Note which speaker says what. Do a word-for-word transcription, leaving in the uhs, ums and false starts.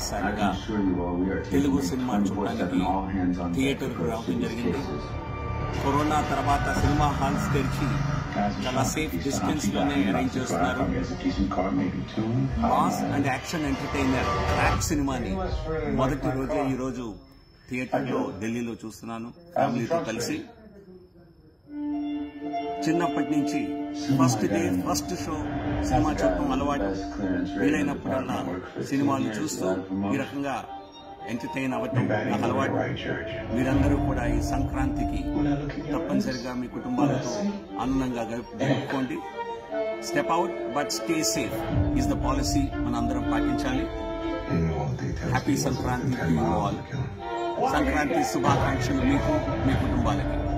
Speaker 1: మొదటిసారిగా తెలుగు సినిమా చూడడానికి థియేటర్కు రావడం జరిగింది. కరోనా తర్వాత సినిమా హాల్స్ తెరిచి చాలా సేఫ్ డిస్టెన్స్ లోనే అరేంజ్ చేస్తున్నారు. Mass and action entertainer Krack సినిమాని మొదటి రోజే ఈ రోజు థియేటర్ లో ఢిల్లీలో చూస్తున్నాను ఫ్యామిలీతో కలిసి. చిన్నప్పటి నుంచి first day first show cinema చూడటం అలవాటు. వీలైనప్పుడల్లా సినిమాలు చూస్తూ ఈ రకంగా ఎంటర్టైన్ అవ్వటం నాకు అలవాటు. మీరందరూ కూడా ఈ సంక్రాంతికి తప్పనిసరిగా మీ కుటుంబాలతో ఆనందంగా గడుపుకోండి. Step out but stay safe is the policy మనందరం పాటించాలి. Happy Sankranti to you all. Sankranti శుభాకాంక్షలు మీకు, మీ కుటుంబాలకి.